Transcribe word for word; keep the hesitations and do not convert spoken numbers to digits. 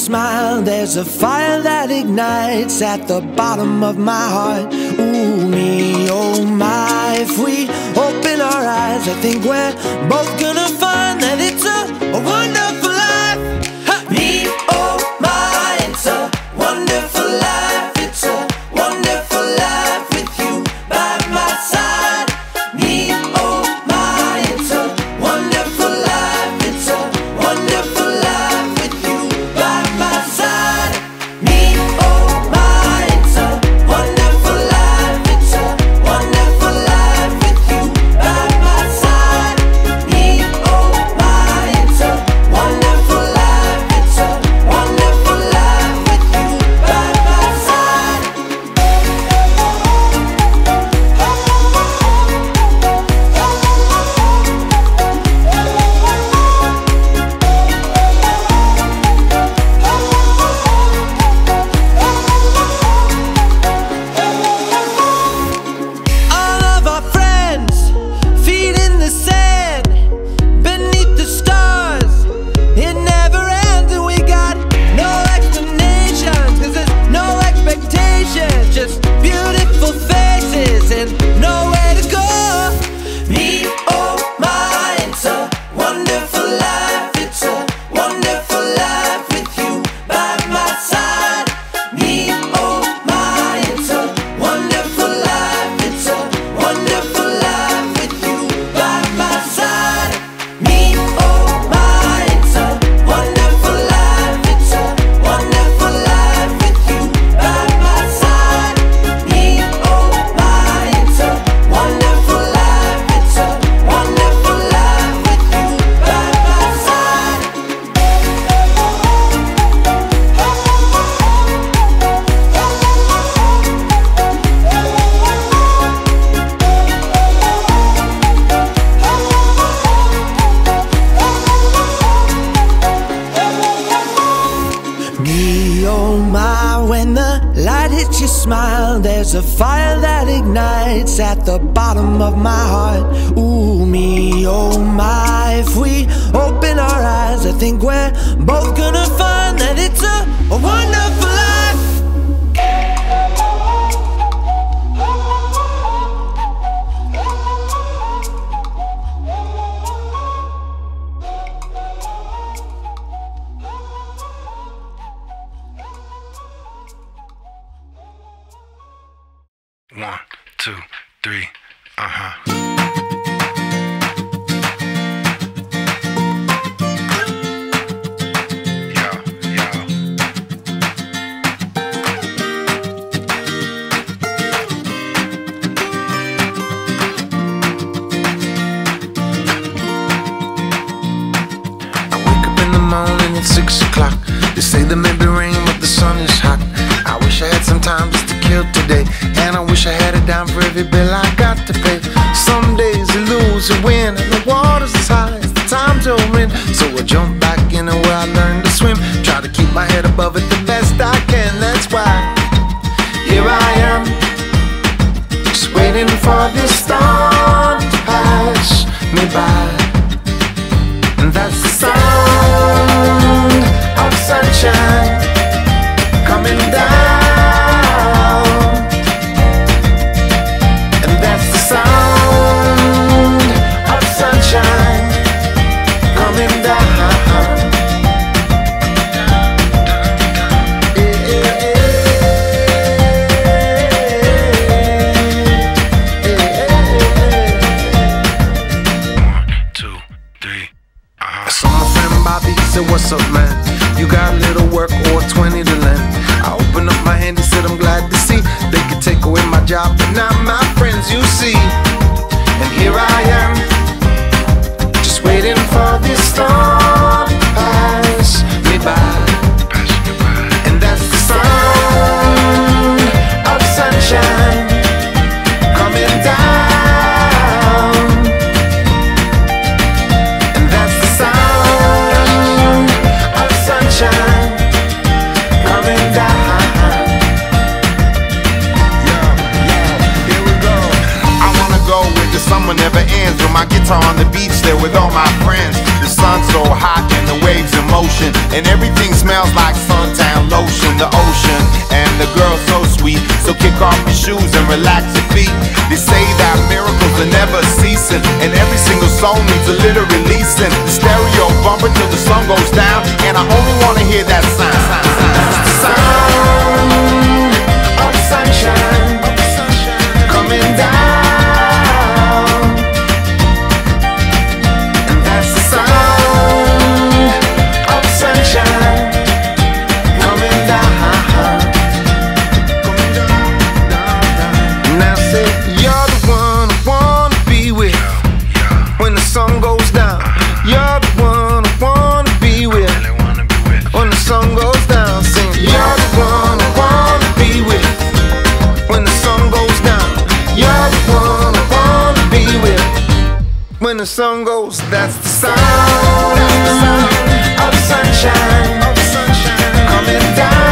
smile, there's a fire that ignites at the bottom of my heart. Ooh, me, oh my, if we open our eyes, I think we're both gonna find that it's a, a wonderful life. Ha! Me, oh my, it's a wonderful life. It's a wonderful life with you by my side. Me, oh my, it's a wonderful life. It's a wonderful life with you by my side. Me, oh my, it's a wonderful life. It's a wonderful life with you by my side. Me, oh my, it's a wonderful life. It's a wonderful life with you by my side. All of our friends, feet in the sand, beneath the stars, it never ends. And we got no explanations, cause there's no expectations, just beautiful faces and nowhere to go. Me, oh my, it's a wonderful life. It's a wonderful life with you by my side. Me, oh my, it's a wonderful life. It's a wonderful life with you by my side. Me, oh my, it's a wonderful life. It's a wonderful life with you by my side. Me, oh my, it's a wonderful life. It's a wonderful life with you by my side. Me, oh my, when the light hits your smile, there's a fire that ignites at the bottom of my heart. Ooh, me, oh my, if we open our eyes, I think we're both gonna find that it's a, a wonderful life. One, two, three, uh-huh. Yo, yo. I wake up in the morning at six o'clock. They say there may be rain, but the sun is hot. I wish I had some time just to kill today, and I wish I had it down for every bill I got to pay. Some days you lose, you win, and the water's as high as the time to win. So I jump back in where I learned to swim, try to keep my head above it the best I can. That's why here I am, just waiting for this storm to pass me by. And that's the sound of sunshine coming down. And that's the sound of sunshine coming down. Yeah, yeah, yeah. One, two, three. I saw my friend Bobby, he said, what's up, man? You got a little work or twenty to lend? I opened up my hand, he said, I'm glad to see they could take away my job, but not my friends, you see. And here I am, just waiting for this storm to pass me by. And that's the sound of sunshine coming down. And that's the sound of sunshine coming down. Yeah, yeah, here we go. I wanna go where the summer never ends, with my guitar on the beach there with all my friends. The sun's so hot and the waves in motion, and everything smells like suntan lotion. The ocean and the girl so sweet, so kick off your shoes and relax your feet. They say that miracles are never ceasing, and every single song needs a little releasing. The stereo bumper till the sun goes down, and I only wanna hear that sound. Sound of sunshine coming down, and that's the sound of sunshine coming down. Now say you're the one I wanna be with when the sun goes down. You're the one I wanna be with when the sun goes down. Sing, you're the one I wanna be with when the sun goes down. You're the one I wanna be with when the sun goes. That's the sound of sunshine coming down.